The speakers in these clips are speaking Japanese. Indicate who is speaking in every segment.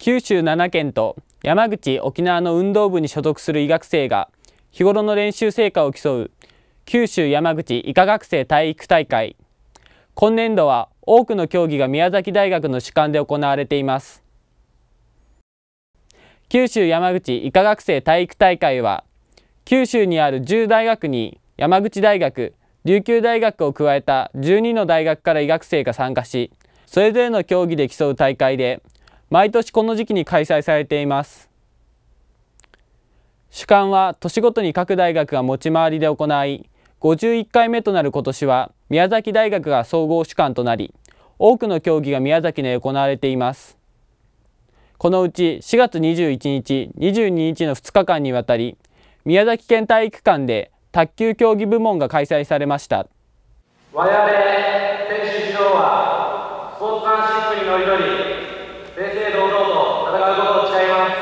Speaker 1: 九州7県と山口、沖縄の運動部に所属する医学生が日頃の練習成果を競う九州山口医科学生体育大会。今年度は多くの競技が宮崎大学の主管で行われています。九州山口医科学生体育大会は、九州にある10大学に山口大学、琉球大学を加えた12の大学から医学生が参加し、それぞれの競技で競う大会で、毎年この時期に開催されています。主管は年ごとに各大学が持ち回りで行い、51回目となる今年は宮崎大学が総合主管となり、多くの競技が宮崎で行われています。このうち4月21日、22日の2日間にわたり、宮崎県体育館で卓球競技部門が開催されました。
Speaker 2: 我々選手一同はスポーツマンシップにのりのり、正々堂々と戦うことを誓います。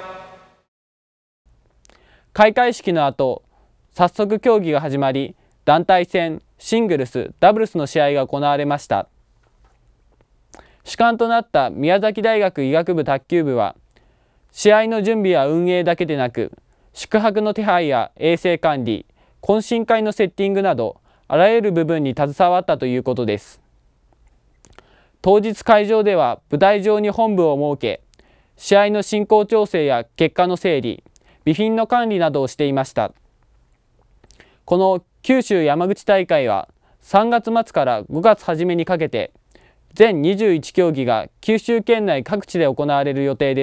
Speaker 1: 開会式の後、早速競技が始まり、団体戦、シングルス、ダブルスの試合が行われました。主管となった宮崎大学医学部卓球部は、試合の準備や運営だけでなく、宿泊の手配や衛生管理、懇親会のセッティングなど、あらゆる部分に携わったということです。当日会場では舞台上に本部を設け、試合の進行調整や結果の整理、備品の管理などをしていました。この九州山口大会は3月末から5月初めにかけて、全21競技が九州県内各地で行われる予定です。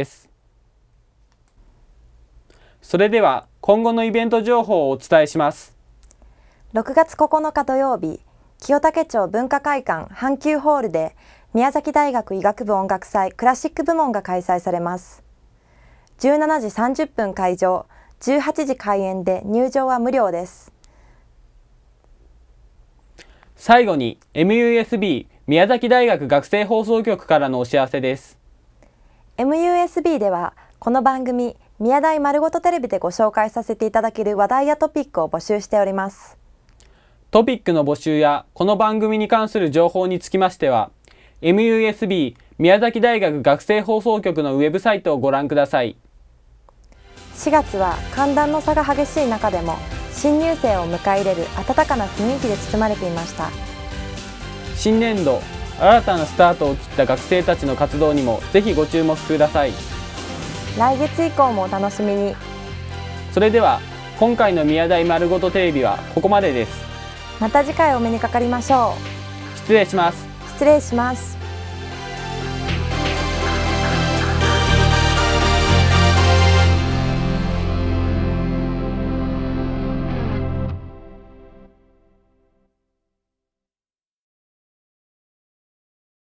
Speaker 1: それでは今後のイベント情報をお伝えします。
Speaker 3: 6月9日土曜日、清武町文化会館阪急ホールで宮崎大学医学部音楽祭クラシック部門が開催されます。17時30分開場、18時開演で入場は無料です。
Speaker 1: 最後に MUSB 宮崎大学学生放送局からのお知らせです。
Speaker 3: MUSB ではこの番組宮大まるごとテレビでご紹介させていただける話題やトピックを募集しております。
Speaker 1: トピックの募集やこの番組に関する情報につきましては MUSB 宮崎大学学生放送局のウェブサイトをご覧ください。
Speaker 3: 4月は寒暖の差が激しい中でも新入生を迎え入れる温かな雰囲気で包まれていました。
Speaker 1: 新年度新たなスタートを切った学生たちの活動にもぜひご注目ください。
Speaker 3: 来月以降もお楽しみに。
Speaker 1: それでは今回の宮大まるごとテレビはここまでです。
Speaker 3: また次回お目にかかりましょう。
Speaker 1: 失礼します。
Speaker 3: 失礼します。